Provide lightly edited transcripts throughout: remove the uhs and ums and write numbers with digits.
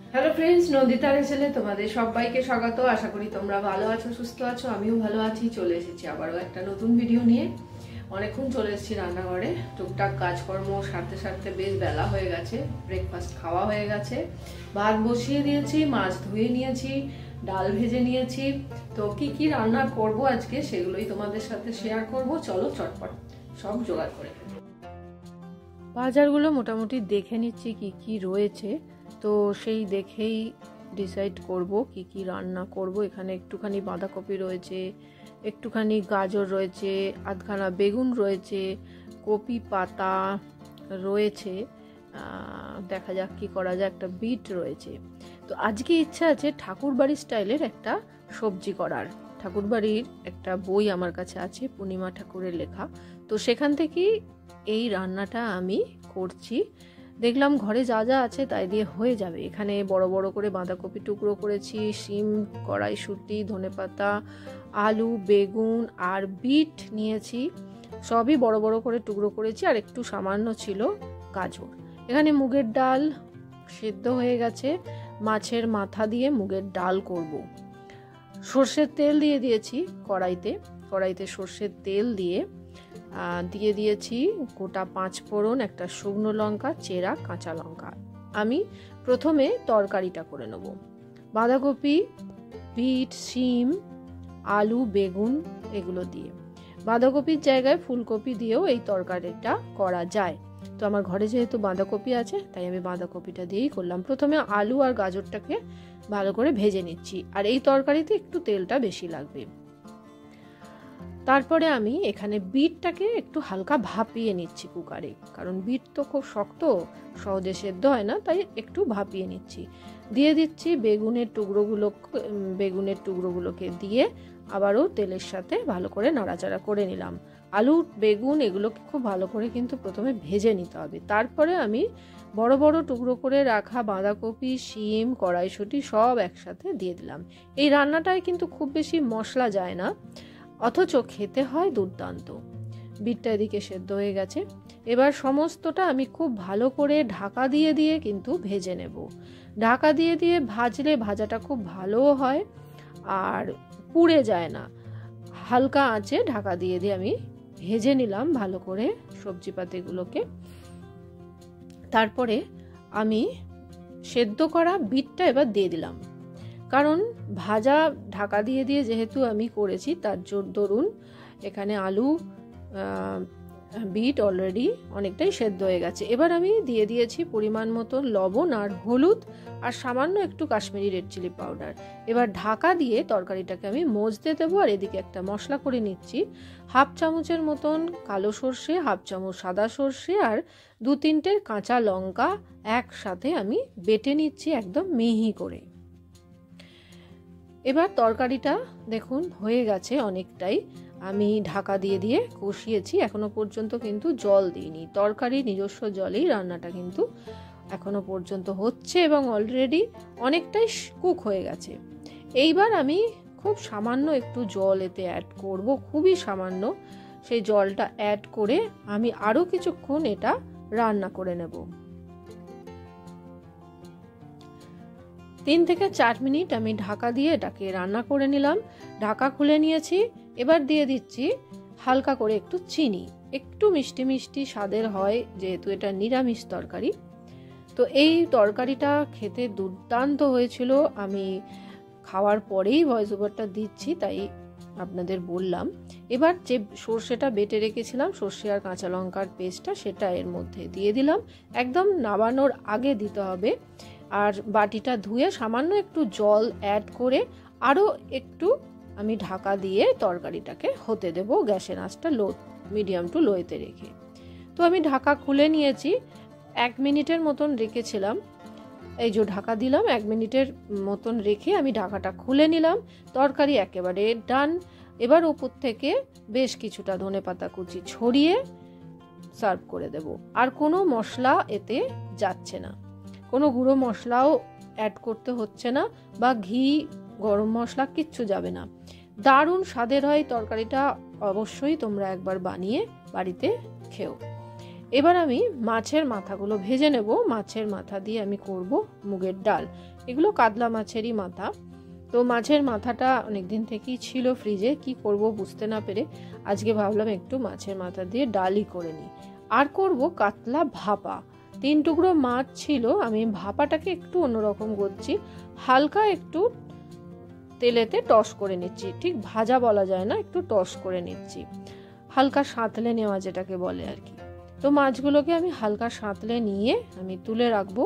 Hello friends, Nandita চ্যানেলে তোমাদের সবাইকে স্বাগত। আশা করি তোমরা ভালো আছো, সুস্থ আছো। আমিও ভালো আছি। চলে এসেছি আবারও একটা নতুন ভিডিও নিয়ে। অনেকক্ষণ চলে এসেছি রান্নাঘরে, টুকটাক কাজকর্ম সারতে সারতে বেশ বেলা হয়ে গেছে। ব্রেকফাস্ট খাওয়া হয়ে গেছে, ভাত বসিয়ে দিয়েছি, মাছ ধুয়ে নিয়েছি, ডাল ভেজে নিয়েছি। তো কি কি রান্না করব আজকে সেগুলোই তোমাদের সাথে শেয়ার করব। চলো চটপট সব জোগাড় করে ফেলি। বাজারগুলো মোটামুটি দেখে নিচ্ছি কি কি রয়েছে, তো সেই দেখেই ডিসাইড করব কি কি রান্না করব। এখানে একটুখানি বাঁধাকপি রয়েছে, একটুখানি গাজর রয়েছে, আধখানা বেগুন রয়েছে, কপি পাতা রয়েছে, দেখা যাক কি করা যায়। একটা বিট রয়েছে। তো আজকে ইচ্ছা আছে ঠাকুরবাড়ির স্টাইলের একটা সবজি করার। ঠাকুরবাড়ির একটা বই আমার কাছে আছে, পূর্ণিমা ঠাকুরের লেখা, তো সেখান থেকেই এই রান্নাটা আমি করছি। দেখলাম ঘরে যা যা আছে তাই দিয়ে হয়ে যাবে। এখানে বড় বড় করে বাঁধাকপি টুকরো করেছি, শিম, কড়াইশুঁটি, ধনেপাতা, আলু, বেগুন আর বিট নিয়েছি। সবই বড় বড় করে টুকরো করেছি, আর একটু সামান্য ছিল গাজর। এখানে মুগের ডাল সেদ্ধ হয়ে গেছে, মাছের মাথা দিয়ে মুগের ডাল করব। সর্ষের তেল দিয়ে দিয়েছি কড়াইতে সর্ষের তেল দিয়ে দিয়েছি গোটা 5 ফোড়ন, একটা শুকনো লঙ্কা, চেরা কাঁচা লঙ্কা। আমি প্রথমে তরকারিটা করে নেব। বাঁধাকপি, বিট, শিম, আলু, বেগুন এগুলো দিয়ে। বাঁধাকপির জায়গায় ফুলকপি দিয়েও এই তরকারিটা করা যায়। তো আমার ঘরে যেহেতু বাঁধাকপি আছে তাই আমি বাঁধাকপিটা দিয়েই করলাম। প্রথমে আলু আর গাজরটাকে ভালো করে ভেজে নিচ্ছি, আর এই তরকারিতে একটু তেলটা বেশি লাগবে। তারপরে আমি এখানে বিটটাকে একটু হালকা ভাপিয়ে নিচ্ছি কুকারে, কারণ বিট তো খুব শক্ত, সহজে সেদ্ধ হয় না, তাই একটু ভাপিয়ে নিচ্ছি। দিয়ে দিচ্ছি বেগুনের টুকরোগুলোকে দিয়ে আবারও তেলের সাথে ভালো করে নাড়াচাড়া করে নিলাম। আলু, বেগুন এগুলোকে খুব ভালো করে কিন্তু প্রথমে ভেজে নিতে হবে। তারপরে আমি বড় বড় টুকরো করে রাখা বাঁধাকপি, শিম, কড়াইশুঁটি সব একসাথে দিয়ে দিলাম। এই রান্নাটায় কিন্তু খুব বেশি মশলা যায় না, অথচ খেতে হয় দুর্দান্ত। বিটটা এদিকে সেদ্ধ হয়ে গেছে। এবার সমস্তটা আমি খুব ভালো করে ঢাকা দিয়ে দিয়ে কিন্তু ভেজে নেব। ঢাকা দিয়ে দিয়ে ভাজলে ভাজাটা খুব ভালো হয় আর পুড়ে যায় না। হালকা আঁচে ঢাকা দিয়ে দিয়ে আমি ভেজে নিলাম ভালো করে সবজিপাতিগুলোকে। তারপরে আমি সেদ্ধ করা বিটটা এবার দিয়ে দিলাম, কারণ ভাজা ঢাকা দিয়ে দিয়ে যেহেতু আমি করেছি তার দরুন এখানে আলু, বিট অলরেডি অনেকটাই সেদ্ধ হয়ে গেছে। এবার আমি দিয়ে দিয়েছি পরিমাণ মতো লবণ আর হলুদ আর সামান্য একটু কাশ্মীরি রেড চিলি পাউডার। এবার ঢাকা দিয়ে তরকারিটাকে আমি মজতে দেবো। আর এদিকে একটা মশলা করে নিচ্ছি। 1/2 চামচের মতন কালো সর্ষে, 1/2 চামচ সাদা সর্ষে আর 2-3টে কাঁচা লঙ্কা একসাথে আমি বেটে নিচ্ছি একদম মিহি করে। এবার তরকারিটা দেখুন হয়ে গেছে অনেকটাই। আমি ঢাকা দিয়ে দিয়ে কষিয়েছি, এখনো পর্যন্ত কিন্তু জল দিইনি। তরকারি নিজস্ব জলেই রান্নাটা কিন্তু এখনো পর্যন্ত হচ্ছে এবং অলরেডি অনেকটাই কুক হয়ে গেছে। এইবার আমি খুব সামান্য একটু জল এতে অ্যাড করব, খুবই সামান্য। সেই জলটা অ্যাড করে আমি আরও কিছুক্ষণ এটা রান্না করে নেব। 3 থেকে 4 মিনিট আমি ঢাকা দিয়ে এটাকে রান্না করে নিলাম। ঢাকা খুলে নিয়েছি। এবার দিয়ে দিচ্ছি হালকা করে একটু চিনি। একটু মিষ্টি মিষ্টি স্বাদের হয় যেহেতু এটা নিরামিষ তরকারি। তো এই তরকারিটা খেতে দুর্দান্ত হয়েছিল। আমি খাওয়ার পরেই ভয়েস ওভারটা দিচ্ছি, তাই আপনাদের বললাম। এবার যে সর্ষেটা বেটে রেখেছিলাম, সর্ষে আর কাঁচা লঙ্কার পেস্টটা, সেটা এর মধ্যে দিয়ে দিলাম। একদম নামানোর আগে দিতে হবে। আর বাটিটা ধুয়ে সামান্য একটু জল অ্যাড করে আরও একটু আমি ঢাকা দিয়ে তরকারিটাকে হতে দেব, গ্যাসের আঁচটা মিডিয়াম টু লোতে রেখে। তো আমি ঢাকা খুলে নিয়েছি। 1 মিনিটের মতন রেখেছিলাম। এই যে ঢাকা দিলাম, 1 মিনিটের মতন রেখে আমি ঢাকাটা খুলে নিলাম। তরকারি একেবারে ডান। এবার উপর থেকে বেশ কিছুটা ধনেপাতা কুচি ছড়িয়ে সার্ভ করে দেব। আর কোনো মশলা এতে যাচ্ছে না, কোনো গুঁড়ো মশলাও অ্যাড করতে হচ্ছে না, বা ঘি, গরম মশলা কিচ্ছু যাবে না। দারুণ স্বাদের হয় তরকারিটা। অবশ্যই তোমরা একবার বানিয়ে বাড়িতে খেও। এবার আমি মাছের মাথাগুলো ভেজে নেব। মাছের মাথা দিয়ে আমি করব মুগের ডাল। এগুলো কাতলা মাছেরই মাথা। তো মাছের মাথাটা অনেকদিন থেকেই ছিল ফ্রিজে, কি করব বুঝতে না পেরে আজকে ভাবলাম একটু মাছের মাথা দিয়ে ডালই করে নিই। আর করব কাতলা ভাপা। 3 টুকরো মাছ ছিল, আমি ভাপাটাকে একটু অন্যরকম করছি, হালকা একটু তেলেতে টস করে নিচ্ছি, ঠিক ভাজা বলা যায় না, একটু টস করে নিচ্ছি, হালকা সাঁতলে নেওয়া যেটাকে বলে আর কি। তো মাছগুলোকে আমি হালকা সাঁতলে নিয়ে আমি তুলে রাখবো।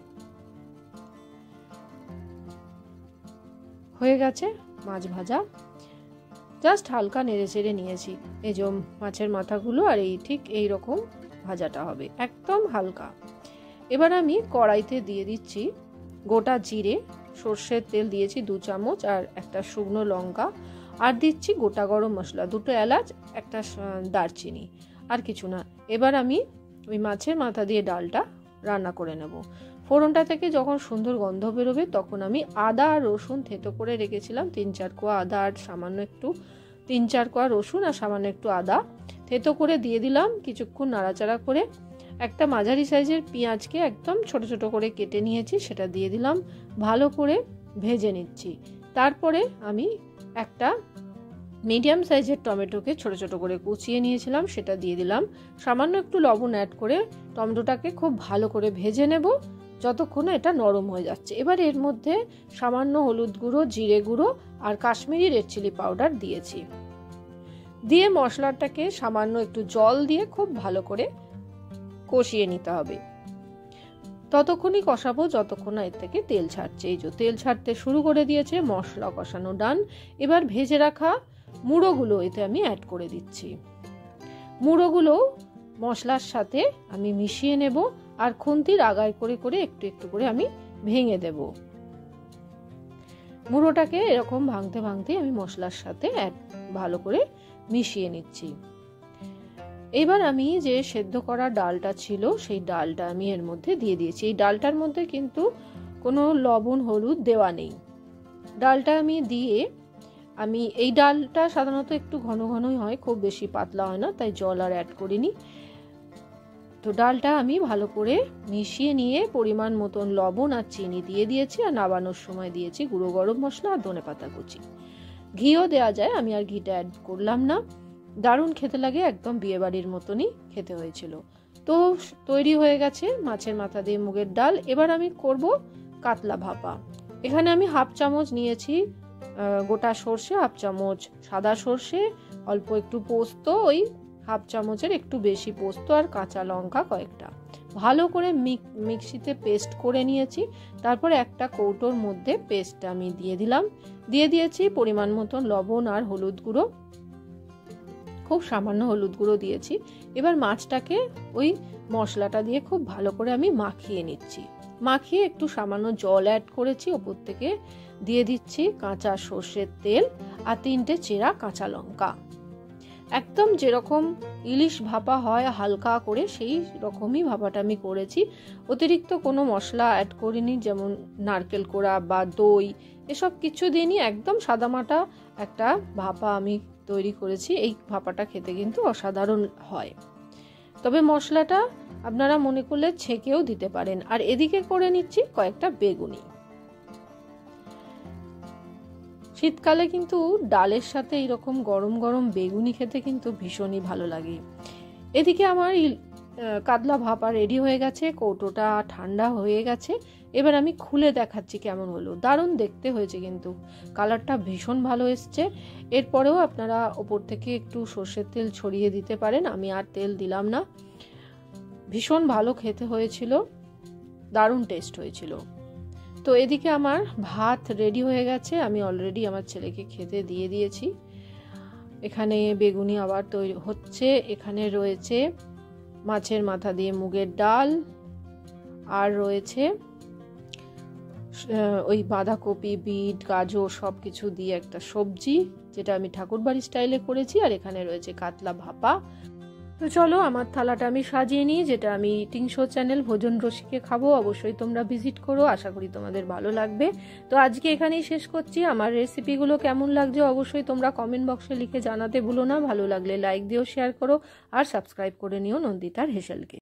হয়ে গেছে মাছ ভাজা, জাস্ট হালকা নেড়ে চেড়ে নিয়েছি। এই যে মাছের মাথাগুলো আর এই ঠিক এই রকম ভাজাটা হবে, একদম হালকা। এবার আমি কড়াইতে দিয়ে দিচ্ছি গোটা জিরে, সর্ষের তেল দিয়েছি 2 চামচ, আর একটা শুকনো লঙ্কা, আর দিচ্ছি গোটা গরম মশলা, 2টো এলাচ, একটা দারচিনি, আর কিছু না। এবার আমি ওই মাছের মাথা দিয়ে ডালটা রান্না করে নেব। ফোড়নটা থেকে যখন সুন্দর গন্ধ বেরোবে তখন আমি আদা আর রসুন থেতো করে রেখেছিলাম, 3-4 কোয়া আদা আর সামান্য একটু 3-4 কোয়া রসুন আর সামান্য একটু আদা থেতো করে দিয়ে দিলাম। কিছুক্ষণ নাড়াচাড়া করে একটা মাঝারি সাইজের পেঁয়াজকে একদম ছোট ছোট করে কেটে নিয়েছি, সেটা দিয়ে দিলাম, ভালো করে ভেজে নিচ্ছি। তারপরে আমি একটা মিডিয়াম সাইজের টমেটোকে ছোট ছোট করে কুচিয়ে নিয়েছিলাম, সেটা দিয়ে দিলাম, সামান্য একটু লবণ অ্যাড করে টমেটোটাকে খুব ভালো করে ভেজে নেব যতক্ষণ এটা নরম হয়ে যাচ্ছে। এবার এর মধ্যে সামান্য হলুদ গুঁড়ো, জিরে গুঁড়ো আর কাশ্মীরি রেড চিলি পাউডার দিয়েছি, দিয়ে মশলাটাকে সামান্য একটু জল দিয়ে খুব ভালো করে কষিয়ে নিতে হবে। ততক্ষণই কষাবো যতক্ষণ না এর থেকে তেল ছাড়ছে। এই যে তেল ছাড়তে শুরু করে দিয়েছে, মশলা কষানো ডান। এবার ভেজে রাখা মুড়োগুলো এতে আমি অ্যাড করে দিচ্ছি। মুড়োগুলো মশলার সাথে আমি মিশিয়ে নেব, আর খুন্তির আগায় করে করে একটু একটু করে আমি ভেঙে দেব। মুড়োটাকে এরকম ভাঙতে ভাঙতে আমি মশলার সাথে ভালো করে মিশিয়ে নিচ্ছি। এবার আমি যে সেদ্ধ করা ডালটা ছিল সেই ডালটা আমি এর মধ্যে দিয়ে দিয়েছি। এই ডালটার মধ্যে কিন্তু কোনো লবণ হলুদ দেওয়া নেই। ডালটা আমি দিয়ে এই ডালটা সাধারণত একটু ঘন ঘনই হয়, খুব বেশি পাতলা হয় না, তাই জল আর অ্যাড করিনি। তো ডালটা আমি ভালো করে মিশিয়ে নিয়ে পরিমাণ মতন লবণ আর চিনি দিয়ে দিয়েছি, আর নামানোর সময় দিয়েছি গুঁড়ো গরম মশলা আর ধনেপাতা কুচি। ঘিও দেওয়া যায়, আমি আর ঘিটা অ্যাড করলাম না। দারুণ খেতে লাগে, একদম বিয়েবাড়ির মতনই খেতে হয়েছিল। তো তৈরি হয়ে গেছে মাছের মাথা দিয়ে মুগের ডাল। এবার আমি করব কাতলা ভাপা। এখানে আমি 1/2 চামচ নিয়েছি গোটা সর্ষে, 1/2 চামচ সাদা সর্ষে, অল্প একটু পোস্ত, ওই 1/2 চামচের একটু বেশি পোস্ত, আর কাঁচা লঙ্কা কয়েকটা, ভালো করে মিক্সিতে পেস্ট করে নিয়েছি। তারপরে একটা কৌটোর মধ্যে পেস্টটা আমি দিয়ে দিয়েছি পরিমাণ মতন লবণ আর হলুদ গুঁড়ো, খুব সামান্য হলুদ গুঁড়ো দিয়েছি। এবার মাছটাকে ওই মশলাটা দিয়ে খুব ভালো করে আমি মাখিয়ে নিচ্ছি। মাখিয়ে একটু সামান্য জল অ্যাড করেছি, ওপর থেকে দিয়ে দিচ্ছি কাঁচা সর্ষের তেল আর 3টে চেরা কাঁচা লঙ্কা। একদম যেরকম ইলিশ ভাপা হয় হালকা করে, সেই রকমই ভাপাটা আমি করেছি। অতিরিক্ত কোনো মশলা অ্যাড করিনি, যেমন নারকেল কোড়া বা দই, এসব কিছু দিইনি। একদম সাদামাটা একটা ভাপা আমি তৈরি করেছি। এই ভাপাটা খেতে কিন্তু অসাধারণ হয়, তবে মশলাটা আপনারা মনে করলে ছেঁকেও দিতে পারেন। আর এদিকে করে নিচ্ছি কয়েকটা বেগুনি। শীতকালে কিন্তু ডালের সাথে এরকম গরম গরম বেগুনি খেতে কিন্তু ভীষণই ভালো লাগে। এদিকে আমার কাতলা ভাপা রেডি হয়ে গেছে, কৌটোটা ঠান্ডা হয়ে গেছে। এবার আমি খুলে দেখাচ্ছি কেমন হলো। দারুণ দেখতে হয়েছে, কিন্তু কালারটা ভীষণ ভালো এসছে। এরপরেও আপনারা ওপর থেকে একটু সর্ষের তেল ছড়িয়ে দিতে পারেন, আমি আর তেল দিলাম না। ভীষণ ভালো খেতে হয়েছিল, দারুণ টেস্ট হয়েছিল। তো এদিকে আমার ভাত রেডি হয়ে গেছে, আমি অলরেডি আমার ছেলেকে খেতে দিয়ে দিয়েছি। এখানে বেগুনি আবার তৈরি হচ্ছে। এখানে রয়েছে মাছের মাথা দিয়ে মুগের ডাল, আর রয়েছে ওই বাঁধাকপি, বিট, গাজর সব কিছু দিয়ে একটা সবজি, যেটা আমি ঠাকুরবাড়ি স্টাইলে করেছি। আর এখানে রয়েছে কাতলা ভাপা। তো চলো আমার থালাটা আমি সাজিয়ে নিই, যেটা আমি ইটিং শো চ্যানেল ভোজন রসিকে খাবো। অবশ্যই তোমরা ভিজিট করো, আশা করি তোমাদের ভালো লাগবে। তো আজকে এখানেই শেষ করছি। আমার রেসিপিগুলো কেমন লাগছে অবশ্যই তোমরা কমেন্ট বক্সে লিখে জানাতে ভুলো না। ভালো লাগলে লাইক দিও, শেয়ার করো, আর সাবস্ক্রাইব করে নিও নন্দিতার হেসেলকে।